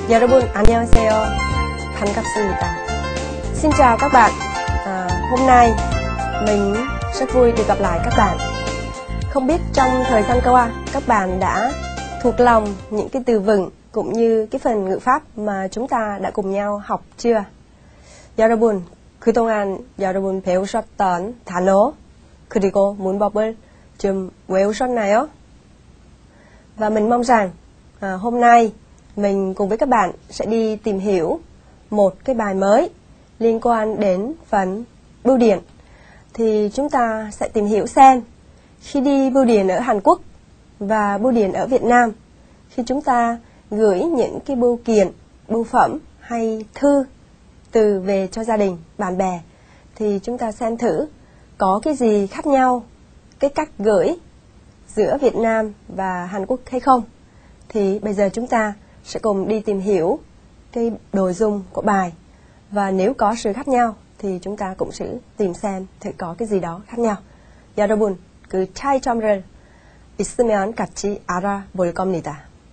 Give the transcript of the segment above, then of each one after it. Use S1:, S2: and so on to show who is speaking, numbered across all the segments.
S1: 여러분 안녕하세요. 반갑습니다. Xin chào các bạn. Hôm nay mình rất vui được gặp lại các bạn. Không biết trong thời gian qua các bạn đã thuộc lòng những cái từ vựng cũng như cái phần ngữ pháp mà chúng ta đã cùng nhau học chưa? 여러분, 그동안 여러분 배우셨던 단어 그리고 문법을 좀 외우셨나요? Và mình mong rằng hôm nay mình cùng với các bạn sẽ đi tìm hiểu một cái bài mới liên quan đến phần bưu điện. Thì chúng ta sẽ tìm hiểu xem khi đi bưu điện ở Hàn Quốc và bưu điện ở Việt Nam, khi chúng ta gửi những cái bưu kiện, bưu phẩm hay thư từ về cho gia đình, bạn bè, thì chúng ta xem thử có cái gì khác nhau cái cách gửi giữa Việt Nam và Hàn Quốc hay không. Thì bây giờ chúng ta sẽ cùng đi tìm hiểu cái nội dung của bài, và nếu có sự khác nhau thì chúng ta cũng sẽ tìm xem thử có cái gì đó khác nhau. 여러분, 그 차이점을 있으면 같이 알아볼 겁니다.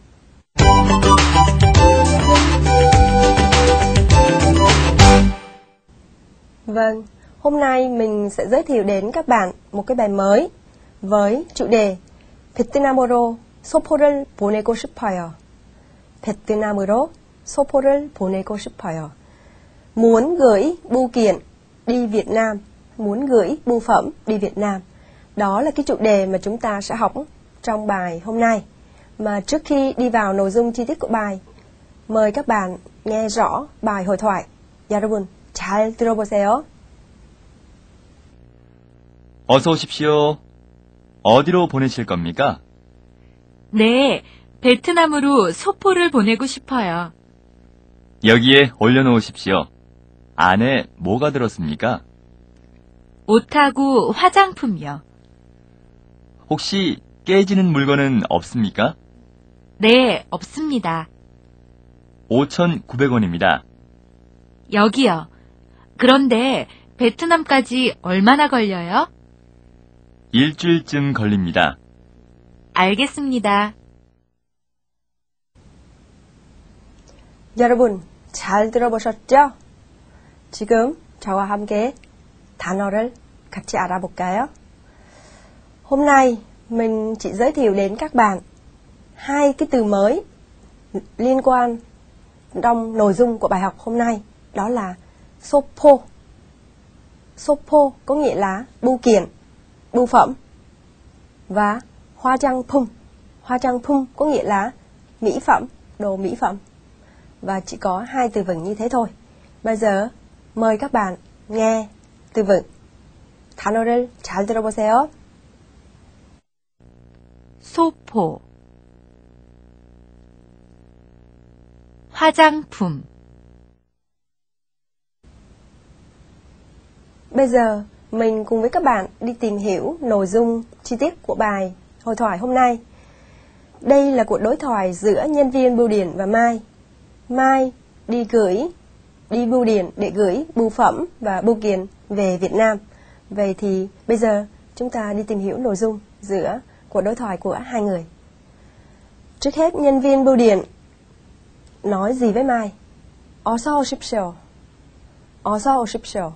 S1: Vâng, hôm nay mình sẽ giới thiệu đến các bạn một cái bài mới với chủ đề 베트남으로 소포를 보내고 싶어요. 베트남으로 소포를 보내고 싶어요. Muốn gửi bưu kiện đi Việt Nam, muốn gửi bưu phẩm đi Việt Nam. Đó là cái chủ đề mà chúng ta sẽ học trong bài hôm nay. Mà trước khi đi vào nội dung chi tiết của bài, mời các bạn nghe rõ bài hội thoại. 여러분, 잘 들어보세요.
S2: 어서 오십시오. 어디로 보내실 겁니까?
S3: 네, 베트남으로 소포를 보내고 싶어요.
S2: 여기에 올려놓으십시오. 안에 뭐가 들었습니까?
S3: 옷하고 화장품이요.
S2: 혹시 깨지는 물건은 없습니까?
S3: 네, 없습니다.
S2: 5,900원입니다.
S3: 여기요. 그런데 베트남까지 얼마나 걸려요?
S2: 일주일쯤 걸립니다.
S3: 알겠습니다.
S1: 여러분, 잘 들어보셨죠? 지금 저와 함께 단어를 같이 알아볼까요? Hôm nay mình chỉ giới thiệu đến các bạn hai cái từ mới liên quan trong nội dung của bài học hôm nay, đó là 소포. 소포 có nghĩa là bưu kiện, bưu phẩm, và 화장품. 화장품 có nghĩa là mỹ phẩm, đồ mỹ phẩm. Và chỉ có hai từ vựng như thế thôi. Bây giờ mời các bạn nghe từ vựng. 단어를 잘 들어보세요.
S3: 소포, 화장품.
S1: Bây giờ mình cùng với các bạn đi tìm hiểu nội dung chi tiết của bài hội thoại hôm nay. Đây là cuộc đối thoại giữa nhân viên bưu điện và Mai. Mai đi bưu điện để gửi bưu phẩm và bưu kiện về Việt Nam. Vậy thì bây giờ chúng ta đi tìm hiểu nội dung giữa cuộc đối thoại của hai người. Trước hết, nhân viên bưu điện nói gì với Mai? 어서 오십시오. 어서 오십시오.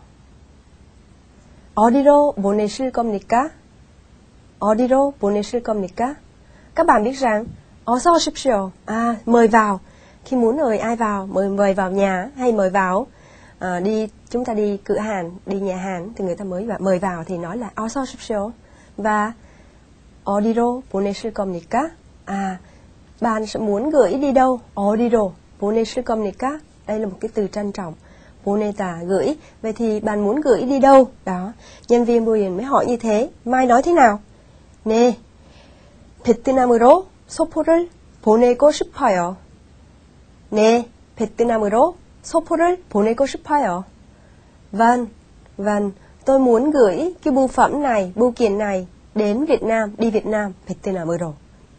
S1: 어디로 보내실 겁니까? 어디로 보내실 겁니까? Các bạn biết rằng 어서 오십시오, mời vào. Khi muốn mời ai vào, mời vào nhà hay mời vào chúng ta đi cửa hàng, đi nhà hàng thì người ta mới mời vào thì nói là 어서 오십시오. Và 어디로 보내실 겁니까? Bạn sẽ muốn gửi đi đâu? 어디로 보내실 겁니까? Đây là một cái từ trân trọng. 보내다, gửi. Vậy thì bạn muốn gửi đi đâu? Đó, nhân viên bưu điện mới hỏi như thế. Mai nói thế nào? 네, 베트남으로 소포를 보내고 싶어요. 네, 베트남으로 소포를 보내고 싶어요. Vâng, tôi muốn gửi cái bưu phẩm này, bưu kiện này đến Việt Nam, đi Việt Nam, 베트남으로.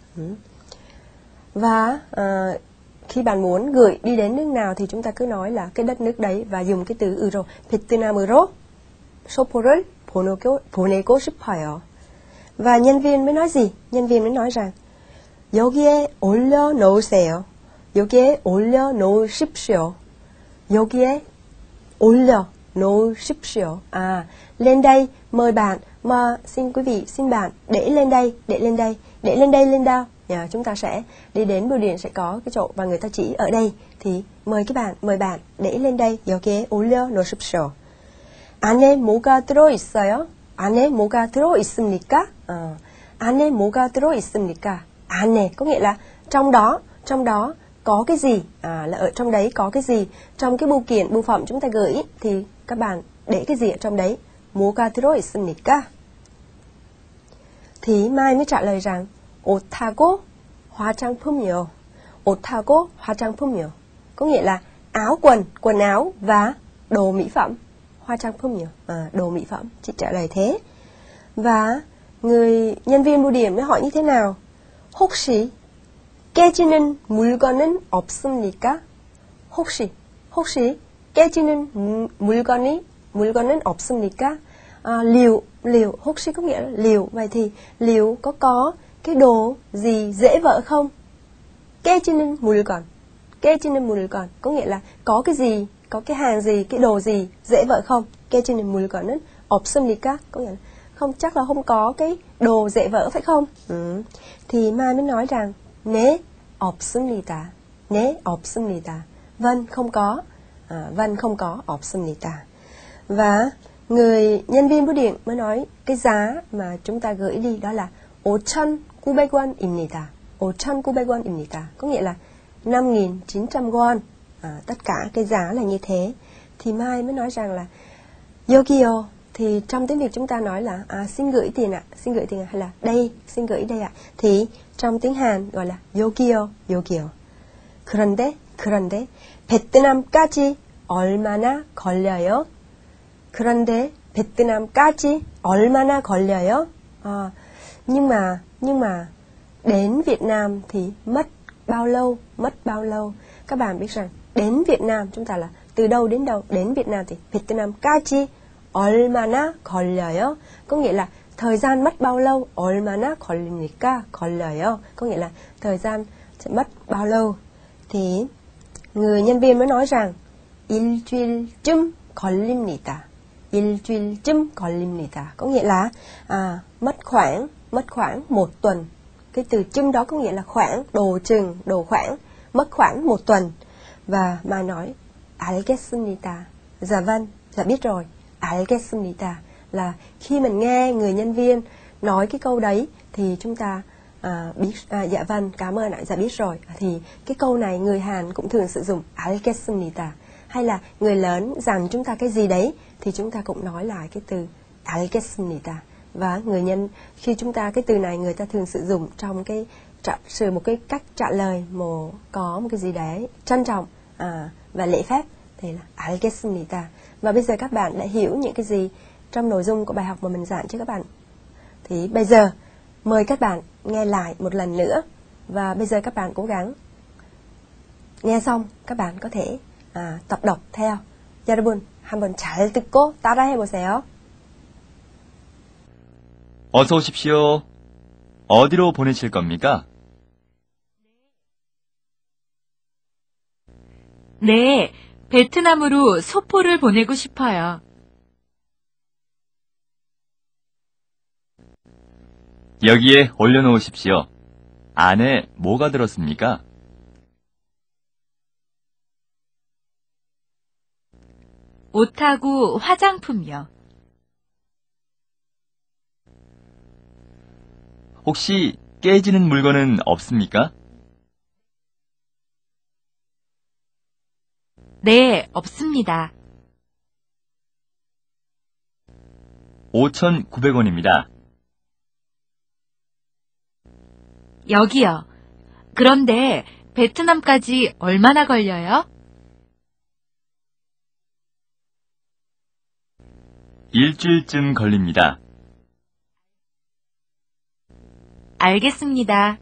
S1: Và khi bạn muốn gửi đi đến nước nào thì chúng ta cứ nói là cái đất nước đấy và dùng cái từ 으로. 베트남으로 소포를 보내고 싶어요. Và nhân viên mới nói gì? Nhân viên mới nói rằng 여기에 올려놓으세요. 여기에 올려놓으십시오. 여기에 올려놓으십시오. Lên đây, mời bạn, mà xin quý vị, xin bạn, để lên đây, để lên đây, để lên đây, lên đâu? Chúng ta sẽ đi đến bưu điện sẽ có cái chỗ và người ta chỉ ở đây, thì mời bạn, để lên đây. 여기에 올려놓으십시오. 안에 뭐가 들어있어요? 안에 뭐가 들어있습니까? 안에 뭐가 들어있습니까? 안에 có nghĩa là trong đó có cái gì, là ở trong đấy có cái gì. Trong cái bưu kiện, bưu phẩm chúng ta gửi thì các bạn để cái gì ở trong đấy? 뭐가 들어있습니까? Thì Mai mới trả lời rằng 옷하고 화장품이요. 옷하고 화장품이요. Có nghĩa là áo quần, quần áo và đồ mỹ phẩm. 화장품이요. Đồ mỹ phẩm. Chị trả lời thế. Và người nhân viên bưu điện mới hỏi như thế nào? 혹시 깨지는 물건은 없습니까? 혹시 깨지는 물건은 없습니까? Liệu 혹시 có nghĩa là liệu. Vậy thì liệu có cái đồ gì dễ vỡ không? 깨지는 물건 có nghĩa là có cái gì, có cái hàng gì, cái đồ gì dễ vỡ không? 깨지는 물건은 없습니까? Có nghĩa là không, chắc là không có cái đồ dễ vỡ phải không? Thì Mai mới nói rằng 네 없습니다. 네 없습니다. Vâng, không có. Vâng, không có. 없습니다. Và người nhân viên bưu điện mới nói cái giá mà chúng ta gửi đi đó là 5,900원입니다. 5,900원입니다. Có nghĩa là 5.900 won. Tất cả cái giá là như thế. Thì Mai mới nói rằng là 여기요. Thì trong tiếng Việt chúng ta nói là xin gửi tiền ạ. Xin gửi tiền hay là đây, xin gửi đây ạ. Thì trong tiếng Hàn gọi là 여기요. 그런데 베트남까지 얼마나 걸려요? 그런데 베트남까지 얼마나 걸려요? Nhưng mà đến Việt Nam thì mất bao lâu? Các bạn biết rằng đến Việt Nam chúng ta là từ đâu đến đâu. Đến Việt Nam thì 베트남까지 얼마나 걸려요? Có nghĩa là thời gian mất bao lâu? 얼마나 걸립니까? 걸려요. Có nghĩa là thời gian sẽ mất bao lâu. Thì người nhân viên mới nói rằng 일주일쯤 걸립니다. 일주일쯤 걸립니다. Có nghĩa là mất khoảng một tuần. Cái từ chum đó có nghĩa là khoảng, đồ chừng, đồ khoảng, mất khoảng một tuần. Và Mai nói 알겠습니다. Dạ vâng, dạ biết rồi. 알겠습니다 là khi mình nghe người nhân viên nói cái câu đấy thì chúng ta biết dạ vâng, cảm ơn ạ, dạ biết rồi. Thì cái câu này người Hàn cũng thường sử dụng 알겠습니다. Hay là người lớn dặn chúng ta cái gì đấy thì chúng ta cũng nói lại cái từ 알겠습니다. Và khi chúng ta cái từ này người ta thường sử dụng trong một cái cách trả lời có một cái gì đấy trân trọng và lễ phép thì là 알겠습니다. Và bây giờ các bạn đã hiểu những cái gì trong nội dung của bài học mà mình giảng cho các bạn. Thì bây giờ mời các bạn nghe lại một lần nữa. Và bây giờ các bạn cố gắng nghe xong các bạn có thể tập đọc theo. 여러분 한번 잘 듣고 따라해 보세요.
S2: 어서 오십시오. 어디로 보내실 겁니까?
S3: 네, 베트남으로 소포를 보내고 싶어요.
S2: 여기에 올려놓으십시오. 안에 뭐가 들었습니까?
S3: 옷하고 화장품이요.
S2: 혹시 깨지는 물건은 없습니까?
S3: 네, 없습니다.
S2: 5,900원입니다.
S3: 여기요. 그런데 베트남까지 얼마나 걸려요?
S2: 일주일쯤 걸립니다.
S3: 알겠습니다.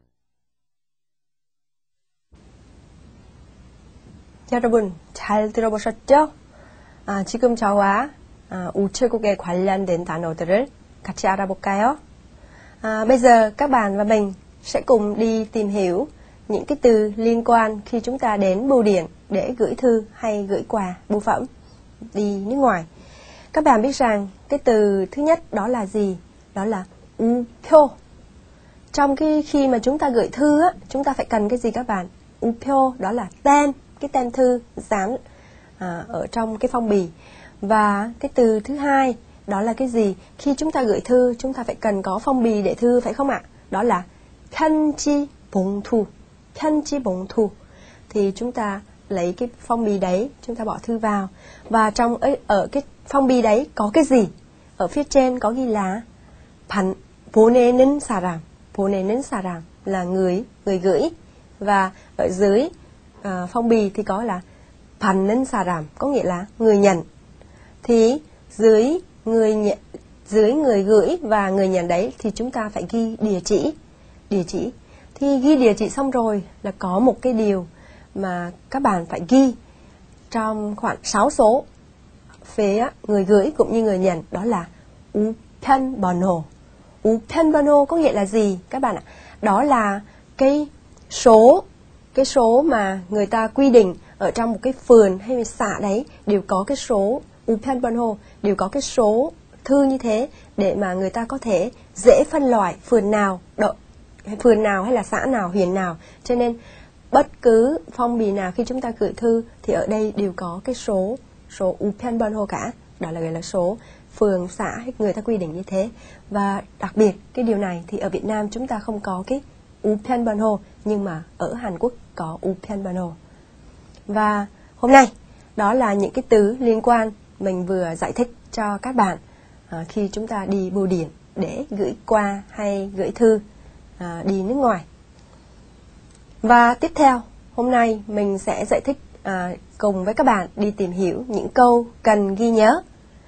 S1: 여러분 잘 들어보셨죠? 지금 저와 우체국에 관련된 단어들을 같이 알아볼까요? Bây giờ các bạn và mình sẽ cùng đi tìm hiểu những cái từ liên quan khi chúng ta đến bưu điện để gửi thư hay gửi quà, bưu phẩm đi nước ngoài. Các bạn biết rằng cái từ thứ nhất đó là gì? Đó là 우표. Trong khi mà chúng ta gửi thư á, chúng ta phải cần cái gì các bạn? 우표 đó là tem, cái tem thư dán ở trong cái phong bì. Và cái từ thứ hai đó là cái gì? Khi chúng ta gửi thư, chúng ta phải cần có phong bì để thư, phải không ạ? Đó là 편지 봉투. 편지 봉투. Thì chúng ta lấy cái phong bì đấy, chúng ta bỏ thư vào. Và ở cái phong bì đấy có cái gì? Ở phía trên có ghi là 보내는 사람. 보내는 사람 là người gửi. Và ở dưới phong bì thì có là 받는 사람, có nghĩa là người nhận. Thì dưới người gửi và người nhận đấy thì chúng ta phải ghi địa chỉ. Thì ghi địa chỉ xong rồi là có một cái điều mà các bạn phải ghi trong khoảng 6 số phía người gửi cũng như người nhận, đó là 우편번호. 우편번호 có nghĩa là gì các bạn ạ? Đó là cái số mà người ta quy định ở trong một cái phường hay xã đấy đều có cái số 우편번호, đều có cái số thư như thế để mà người ta có thể dễ phân loại phường nào hay là xã nào, huyện nào. Cho nên bất cứ phong bì nào khi chúng ta gửi thư thì ở đây đều có cái số 우편번호 cả. Đó là gọi là số phường, xã hay người ta quy định như thế. Và đặc biệt cái điều này thì ở Việt Nam chúng ta không có cái 우편번호, nhưng mà ở Hàn Quốc có 우편번호. Và hôm nay đó là những cái từ liên quan mình vừa giải thích cho các bạn khi chúng ta đi bưu điện để gửi quà hay gửi thư đi nước ngoài. Và tiếp theo, hôm nay mình sẽ giải thích cùng với các bạn đi tìm hiểu những câu cần ghi nhớ.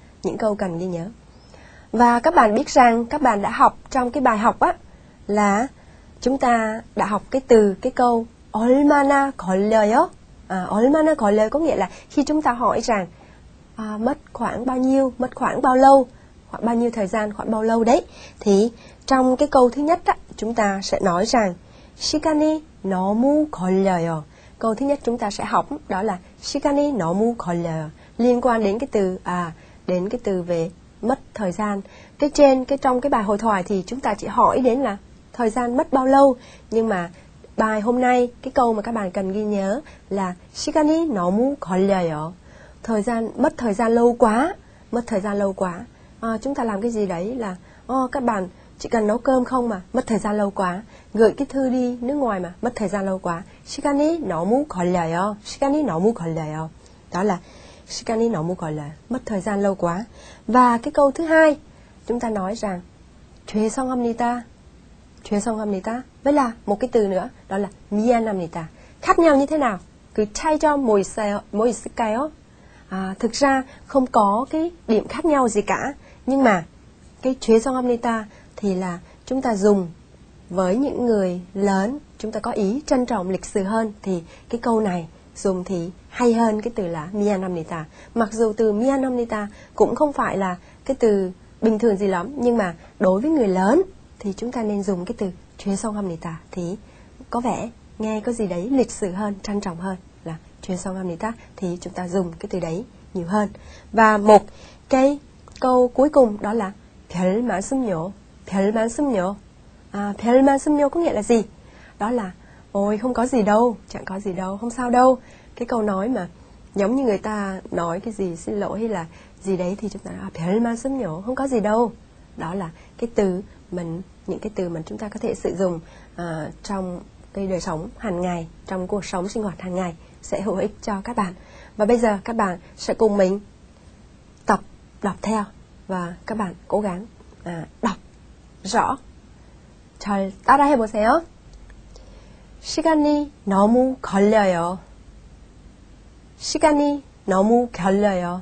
S1: Và các bạn biết rằng các bạn đã học trong cái bài học là chúng ta đã học cái câu 얼마나 걸려요? 얼마나 걸려요 có nghĩa là khi chúng ta hỏi rằng mất khoảng bao nhiêu, mất khoảng bao lâu, khoảng bao nhiêu thời gian, khoảng bao lâu đấy. Thì trong cái câu thứ nhất chúng ta sẽ nói rằng 시간이 너무 걸려요. Câu thứ nhất chúng ta sẽ học đó là 시간이 너무 걸려요, liên quan đến cái từ về mất thời gian. Trong cái bài hội thoại thì chúng ta chỉ hỏi đến là thời gian mất bao lâu, nhưng mà bài hôm nay cái câu mà các bạn cần ghi nhớ là 시간이 너무 걸려요. Mất thời gian lâu quá. Chúng ta làm cái gì đấy là các bạn chỉ cần nấu cơm không mà mất thời gian lâu quá, gửi cái thư đi nước ngoài mà mất thời gian lâu quá. 시간이 너무 걸려요. 시간이 너무 걸려요. Đó là 시간이 너무 걸려요, mất thời gian lâu quá. Và cái câu thứ hai chúng ta nói rằng 죄송합니다. Với là một cái từ nữa đó là 미안합니다. Khác nhau như thế nào? Cứ 차이점 뭐 있을까요? Thực ra không có cái điểm khác nhau gì cả, nhưng mà cái 죄송합니다 thì là chúng ta dùng với những người lớn, chúng ta có ý trân trọng lịch sự hơn, thì cái câu này dùng thì hay hơn cái từ là 미안합니다. Mặc dù từ 미안합니다 cũng không phải là cái từ bình thường gì lắm, nhưng mà đối với người lớn thì chúng ta nên dùng cái từ 죄송합니다 thì có vẻ nghe có gì đấy lịch sự hơn, trân trọng hơn là 죄송합니다, thì chúng ta dùng cái từ đấy nhiều hơn. Và một cái câu cuối cùng đó là 별 말씀요. 별 말씀요 có nghĩa là gì? Đó là ôi không có gì đâu, chẳng có gì đâu, không sao đâu. Cái câu nói mà giống như người ta nói cái gì xin lỗi hay là gì đấy thì chúng ta nói 별 말씀요, không có gì đâu. Đó là những cái từ mà chúng ta có thể sử dụng trong cái đời sống hàng ngày, trong cuộc sống sinh hoạt hàng ngày sẽ hữu ích cho các bạn. Và bây giờ các bạn sẽ cùng mình tập đọc theo và các bạn cố gắng đọc rõ. 잘 따라해 보세요. 시간이 너무 걸려요. 시간이 너무 걸려요.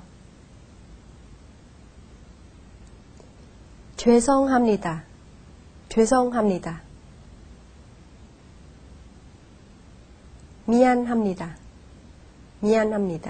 S1: 죄송합니다. 죄송합니다. 미안합니다. 미안합니다.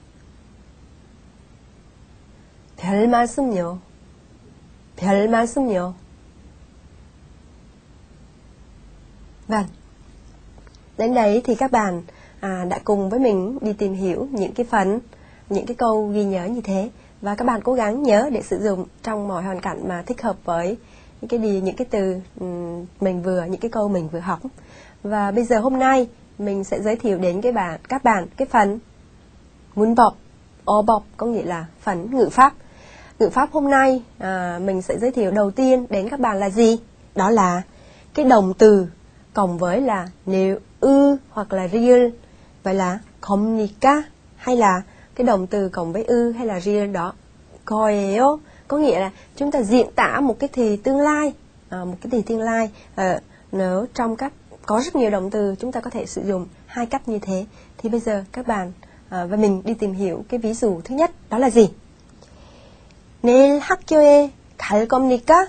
S1: 별 말씀요. 별 말씀요. Vâng. Đến đấy thì các bạn đã cùng với mình đi tìm hiểu những cái phần, những cái câu ghi nhớ như thế. Và các bạn cố gắng nhớ để sử dụng trong mọi hoàn cảnh mà thích hợp với những cái từ những cái câu mình vừa học. Và bây giờ hôm nay mình sẽ giới thiệu đến các bạn cái phần 문법, 어법, có nghĩa là phần ngữ pháp. Ngữ pháp hôm nay mình sẽ giới thiệu đầu tiên đến các bạn là gì? Đó là cái động từ cộng với là nếu hoặc là real. Vậy là 겁니까? Hay là cái động từ cộng với hay là real đó, 거예요, có nghĩa là chúng ta diễn tả một cái thì tương lai, nếu trong có rất nhiều động từ chúng ta có thể sử dụng hai cách như thế. Thì bây giờ các bạn và mình đi tìm hiểu cái ví dụ thứ nhất, đó là gì? 내일 학교에 갈 겁니까?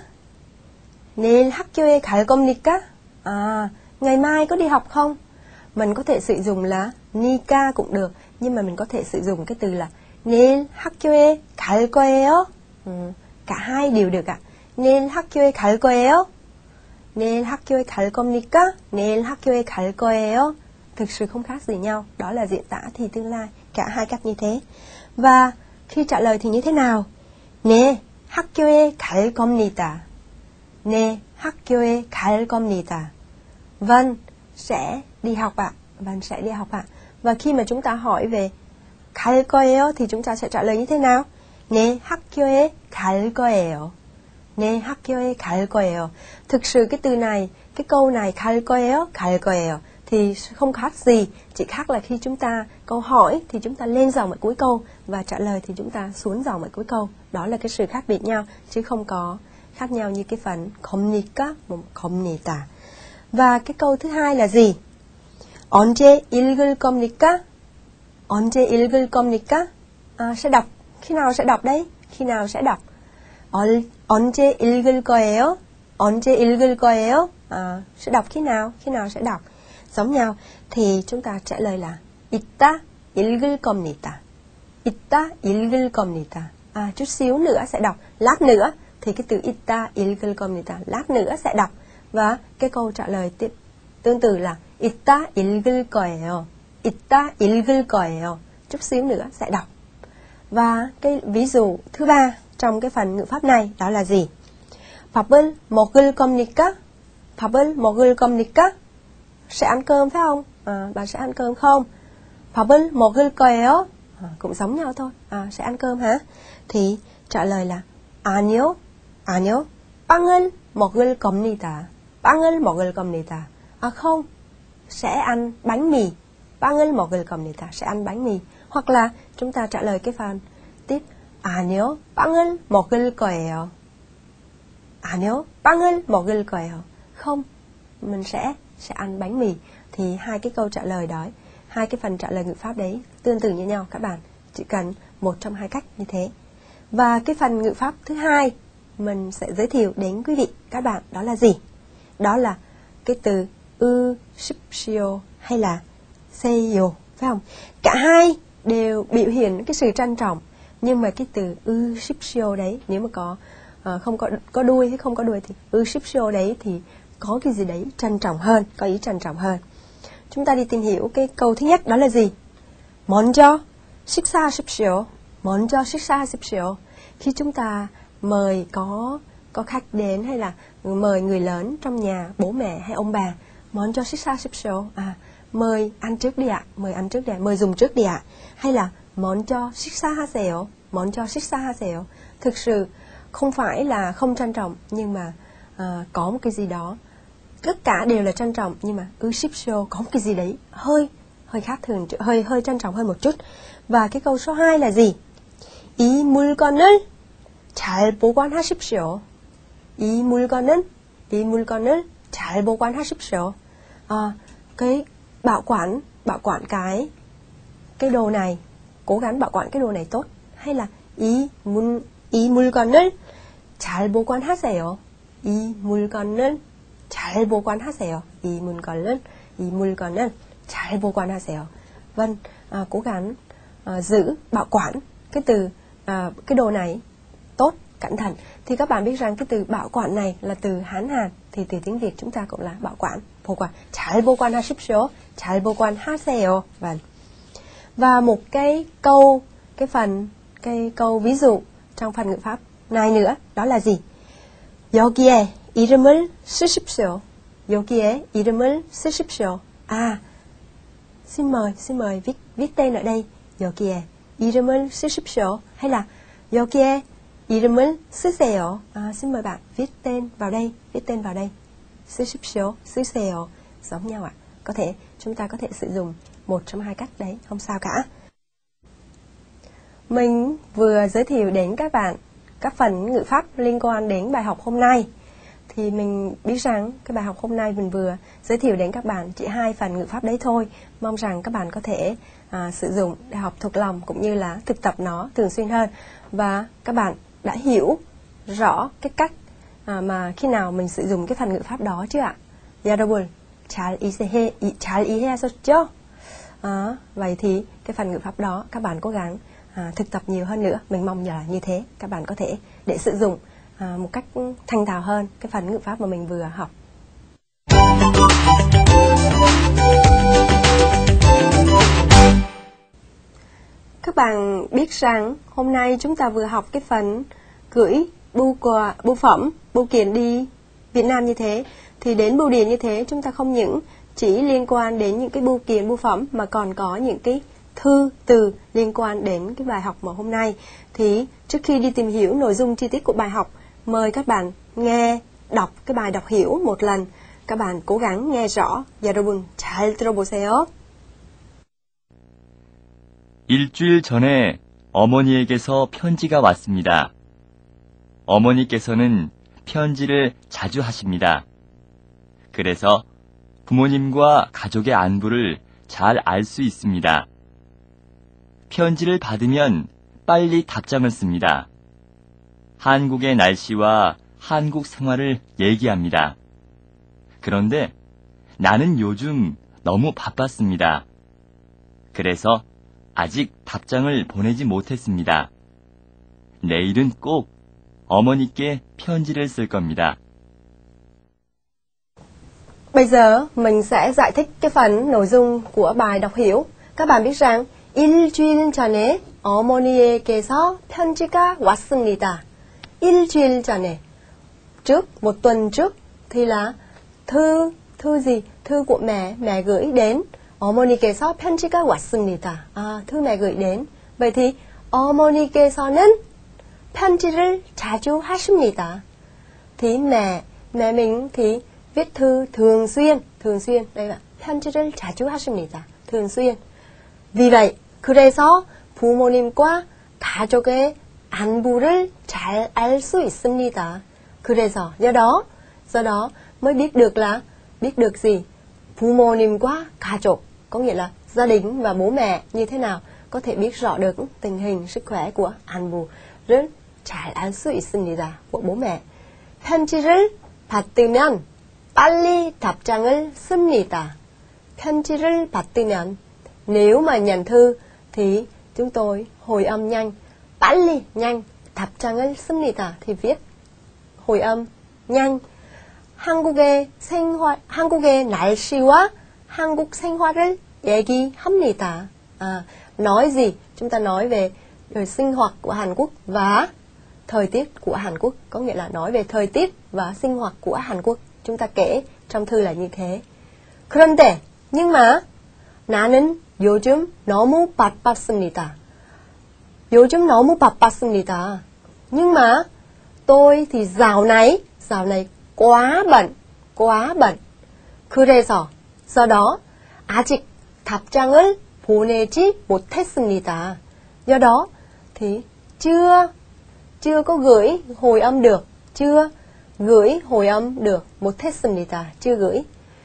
S1: 내일 학교에 갈 겁니까? Ngày mai có đi học không? Mình có thể sử dụng là 니까 cũng được, nhưng mà mình có thể sử dụng cái từ là 내일 학교에 갈 거예요. Cả hai đều được ạ. 내일 학교에 갈 거예요. 내일 학교에 갈 겁니까? 내일 학교에 갈 거예요. Thực sự không khác gì nhau, đó là diễn tả thì tương lai, cả hai cách như thế. Và khi trả lời thì như thế nào? 네, 학교에 갈 겁니다. 네, 학교에 갈 겁니다. Vâng, sẽ đi học ạ. Vâng, sẽ đi học ạ. Và khi mà chúng ta hỏi về 갈 거예요 thì chúng ta sẽ trả lời như thế nào? 네, 학교에 갈 거예요. 네, 학교에 갈 거예요. Thực sự cái từ này, cái câu này 갈 거예요 thì không khác gì, chỉ khác là khi chúng ta câu hỏi thì chúng ta lên dòng ở cuối câu và trả lời thì chúng ta xuống dòng ở cuối câu. Đó là cái sự khác biệt nhau, chứ không có khác nhau như cái phần 겁니까, 겁니다. Và cái câu thứ hai là gì? 언제 읽을 겁니까? 언제 읽을 겁니까? Sẽ đọc, khi nào sẽ đọc đấy? Khi nào sẽ đọc? 언제 읽을 거예요? 언제 읽을 거예요? Sẽ đọc khi nào? Khi nào sẽ đọc? Giống nhau thì chúng ta trả lời là 이따 읽을 겁니다. 이따 읽을 겁니다. Chút xíu nữa sẽ đọc, lát nữa thì cái từ 이따 읽을 겁니다, lát nữa sẽ đọc. Và cái câu trả lời tương tự là 이따 읽을 거예요. 이따 읽을 거예요. Chút xíu nữa sẽ đọc. Và cái ví dụ thứ ba trong cái phần ngữ pháp này đó là gì? 밥을 먹을 겁니까? 밥을 먹을 겁니까? Sẽ ăn cơm phải không? Bạn sẽ ăn cơm không? 밥을 먹을 거예요? Cũng giống nhau thôi. Sẽ ăn cơm hả? Thì trả lời là 아니요, 아니요, 빵을 먹을 겁니다. 빵을 먹을 겁니다. Không, sẽ ăn bánh mì. 빵을 먹을 겁니다. Sẽ ăn bánh mì. Hoặc là chúng ta trả lời cái phần tiếp 아니요, 빵을 먹을 거예요. 아니요, 빵을 먹을 거예요. Không, mình sẽ ăn bánh mì. Thì hai cái câu trả lời đó, hai cái phần trả lời ngữ pháp đấy tương tự như nhau các bạn, chỉ cần một trong hai cách như thế. Và cái phần ngữ pháp thứ hai mình sẽ giới thiệu đến quý vị các bạn đó là gì? Đó là cái từ 으십시오 hay là 세요, phải không? Cả hai đều biểu hiện cái sự trân trọng, nhưng mà cái từ 으십시오 đấy, nếu mà không có đuôi hay không có đuôi thì 으십시오 đấy thì có cái gì đấy trân trọng hơn, có ý trân trọng hơn. Chúng ta đi tìm hiểu cái câu thứ nhất đó là gì? 먼저 식사하십시오. 먼저 식사하십시오. Khi chúng ta mời có khách đến hay là mời người lớn trong nhà, bố mẹ hay ông bà, 먼저 식사하십시오. Mời ăn trước đi ạ, mời ăn trước đi ạ, mời dùng trước đi ạ. Hay là 먼저 식사하세요. 먼저 식사하세요. Thực sự không phải là không trân trọng, nhưng mà có một cái gì đó, tất cả đều là trân trọng, nhưng mà 으십시오 có một cái gì đấy hơi khác thường, hơi trân trọng hơn một chút. Và cái câu số 2 là gì? 이 물건을 잘 보관하십시오. 이 물건을 잘 보관하십시오. Cái bảo quản cái đồ này, cố gắng bảo quản cái đồ này tốt. Hay là 이 물건을 잘 보관하세요. 이 물건을 잘 보관하세요. 이 물건을 잘 보관하세요. Vâng, cố gắng giữ, bảo quản cái đồ này tốt, cẩn thận. Thì các bạn biết rằng cái từ bảo quản này là từ Hán Hàn, thì từ tiếng Việt chúng ta cũng là bảo quản, 보관. 잘 보관하십시오. 잘 보관하세요. Và một cái câu, cái câu ví dụ trong phần ngữ pháp này nữa, đó là gì? 여기에 이름을 쓰십시오. 여기에 이름을 쓰십시오. Xin mời viết tên ở đây. 여기에 이름을 쓰십시오. Hay là 여기에 이름을 쓰세요. Xin mời bạn viết tên vào đây. 쓰십시오, 쓰세요. Giống nhau ạ. Chúng ta có thể sử dụng một trong hai cách đấy, không sao cả. Mình vừa giới thiệu đến các bạn các phần ngữ pháp liên quan đến bài học hôm nay. Thì mình biết rằng cái bài học hôm nay mình vừa giới thiệu đến các bạn chỉ 2 phần ngữ pháp đấy thôi. Mong rằng các bạn có thể sử dụng để học thuộc lòng cũng như là thực tập nó thường xuyên hơn. Và các bạn đã hiểu rõ cái cách mà khi nào mình sử dụng cái phần ngữ pháp đó chưa ạ? 여러분, 잘 이해하셨죠? Vậy thì cái phần ngữ pháp đó các bạn cố gắng thực tập nhiều hơn nữa. Mình mong là như thế các bạn có thể để sử dụng một cách thành thạo hơn cái phần ngữ pháp mà mình vừa học. Các bạn biết rằng hôm nay chúng ta vừa học cái phần gửi bưu phẩm, bưu kiện đi Việt Nam như thế. Thì đến bưu điện như thế chúng ta không những chỉ liên quan đến những cái bưu kiện, bưu phẩm mà còn có những cái thư từ liên quan đến cái bài học mà hôm nay. Thì trước khi đi tìm hiểu nội dung chi tiết của bài học, mời các bạn nghe đọc cái bài đọc hiểu một lần. Các bạn cố gắng nghe rõ. 여러분 잘 들어보세요.
S2: 일주일 전에 어머니에게서 편지가 왔습니다. 어머니께서는 편지를 자주 하십니다. 그래서 부모님과 가족의 안부를 잘 알 수 있습니다. 편지를 받으면 빨리 답장을 씁니다. 한국의 날씨와 한국 생활을 얘기합니다. 그런데 나는 요즘 너무 바빴습니다. 그래서 아직 답장을 보내지 못했습니다. 내일은 꼭 어머니께 편지를 쓸 겁니다.
S1: Bây giờ mình sẽ giải thích cái phần nội dung của bài đọc hiểu. Các bạn biết rằng 일주일 전에 어머니에게서 편지가 왔습니다. 일주일 전에, một tuần trước thì là thư gì? Thư của mẹ gửi đến. 어머니께서 편지가 왔습니다. thư mẹ gửi đến. Vậy thì 어머니께서는 편지를 자주 하십니다. Thì mẹ mình thì viết thư thường xuyên. Đây là 편지를 자주 하십니다. thường xuyên. Vì vậy, 그래서 부모님과 가족의 안부를 잘 알 수 있습니다. 그래서 do đó mới biết được gì? 부모님과 가족 có nghĩa là gia đình và bố mẹ như thế nào, có thể biết rõ được tình hình sức khỏe của 안부를 잘 알 수 있습니다. của bố mẹ. 편지를 받으면 빨리 답장을 씁니다. 편지를 받으면, nếu mà nhận thư thì chúng tôi hồi âm nhanh. 빨리 nhanh, 답장을 씁니다 thì viết hồi âm nhanh. 한국의 날씨와 한국 생활을 얘기합니다. Nói gì? Chúng ta nói về sinh hoạt của Hàn Quốc và thời tiết của Hàn Quốc, có nghĩa là nói về thời tiết và sinh hoạt của Hàn Quốc. Chúng ta kể trong thư là như thế. 그런데, nhưng mà 나는 요즘 너무 바빴습니다. 요즘 너무 바빴습니다. Nhưng mà tôi thì dạo này quá bận. 그래서, do đó, 아직 답장을 보내지 못했습니다. Do đó thì chưa có gửi hồi âm được. 못했습니다. chưa gửi.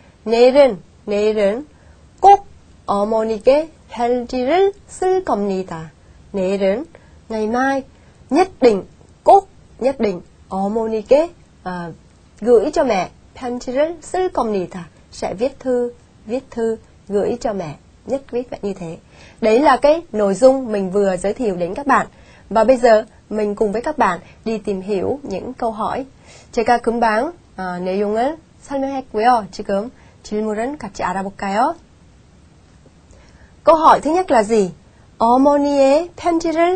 S1: 내일은 꼭 어머니께 편지를 쓸 겁니다. 내일은, ngày mai, nhất định, 어머니께 gửi cho mẹ, 편지를 쓸 겁니다. sẽ viết thư gửi cho mẹ, nhất viết vậy như thế. Đấy là cái nội dung mình vừa giới thiệu đến các bạn. Và bây giờ mình cùng với các bạn đi tìm hiểu những câu hỏi. 제가 금방 내용을 설명했고요. 지금 질문을 같이 알아볼까요? câu hỏi thứ nhất là gì? 어머니의 편지를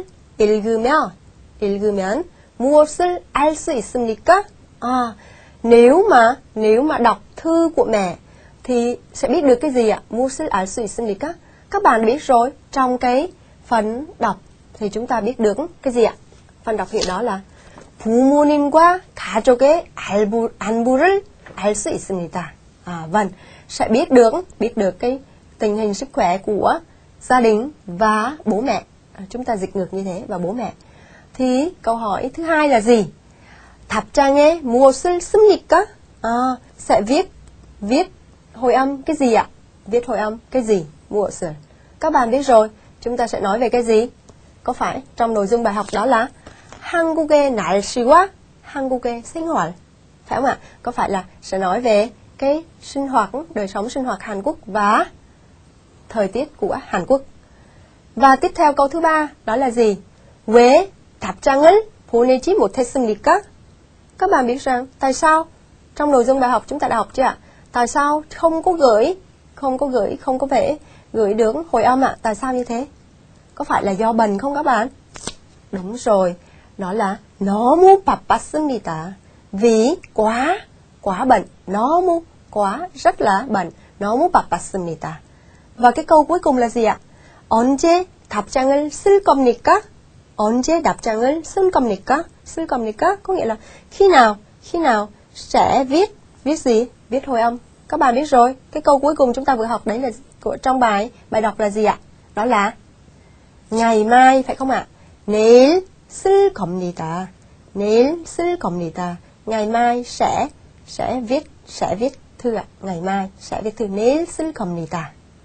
S1: 읽으면 무엇을 알 수 있습니까? Nếu mà đọc thư của mẹ thì sẽ biết được cái gì ạ? 무엇을 알 수 있습니까? Các bạn biết rồi, trong cái phần đọc thì chúng ta biết được cái gì ạ? Phần đọc hiện đó là 부모님과 가족의 안부를 알 수 있습니다. Vâng, sẽ biết được cái tình hình sức khỏe của gia đình và bố mẹ. Chúng ta dịch ngược như thế, và bố mẹ. Thì câu hỏi thứ hai là gì? 답장에 무엇을 씁니까? Sẽ viết hồi âm cái gì ạ? Viết hồi âm cái gì? 무엇을. Các bạn biết rồi, chúng ta sẽ nói về cái gì? Có phải trong nội dung bài học đó là 한국의 날씨와 한국의 생활, phải không ạ? Có phải là sẽ nói về cái sinh hoạt, đời sống sinh hoạt Hàn Quốc và thời tiết của Hàn Quốc. Và tiếp theo câu thứ ba đó là gì? 왜 답장을 보내지 못했습니까? Các bạn biết rằng tại sao trong nội dung bài học chúng ta đã học chưa ạ? Tại sao không có thể gửi được hồi âm ạ? Tại sao như thế? Có phải là do bệnh không các bạn? Đúng rồi, đó là 너무 바빴습니다. Vì quá bệnh, 너무 quá rất là bệnh, 너무 바빴습니다. Và cái câu cuối cùng là gì ạ? 언제 답장을 쓸 겁니까? 언제 답장을 쓸 겁니까? 쓸 겁니까? Có nghĩa là khi nào sẽ viết gì? Viết hồi âm. Các bạn biết rồi, cái câu cuối cùng chúng ta vừa học đấy là trong bài đọc là gì ạ? Đó là ngày mai, phải không ạ? 내일 쓸 겁니다. 내일 쓸 겁니다. Ngày mai sẽ viết thư ạ. Ngày mai sẽ viết thư. 내일 쓸 겁니다.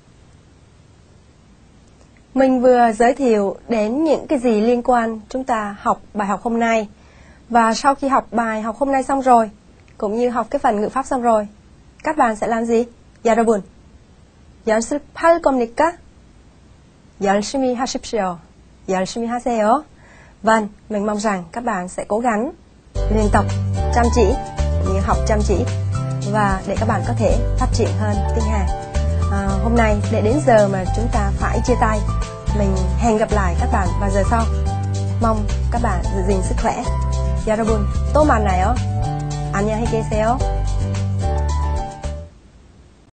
S1: Mình vừa giới thiệu đến những cái gì liên quan chúng ta học bài học hôm nay. Và sau khi học bài học hôm nay xong rồi, cũng như học cái phần ngữ pháp xong rồi, các bạn sẽ làm gì? 여러분, 연습할 겁니까? 열심히 하십시오. 열심히 하세요. Vâng, mình mong rằng các bạn sẽ cố gắng luyện tập chăm chỉ, như học chăm chỉ, và để các bạn có thể phát triển hơn tiếng Hàn. Hôm nay để đến giờ mà chúng ta phải chia tay, mình hẹn gặp lại các bạn vào giờ sau. Mong các bạn giữ gìn sức khỏe. 여러분, 또 만나요. 안녕히 계세요.